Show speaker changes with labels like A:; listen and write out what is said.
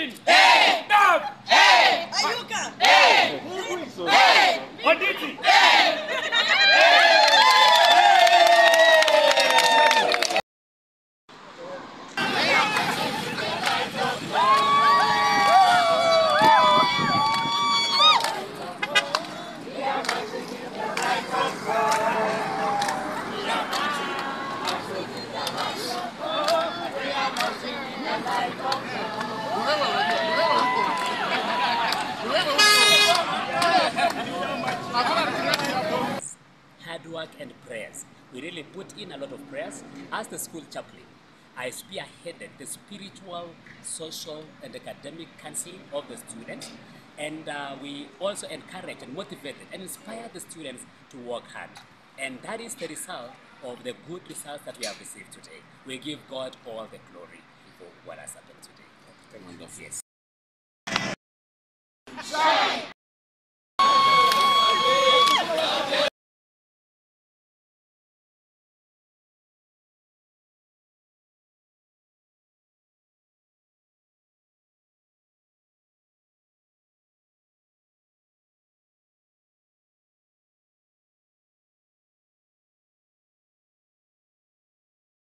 A: Martin! Hey! Dab! Hey! Ayuka! Hey! Hey! Oditi!
B: Hard work and prayers. We really put in a lot of prayers. As the school chaplain, I spearheaded the spiritual, social, and academic counseling of the students. And we also encouraged and motivated and inspired the students to work hard. And that is the result of the good results that we have received today. We give God all the glory for what has happened today. Wonderful. Yes.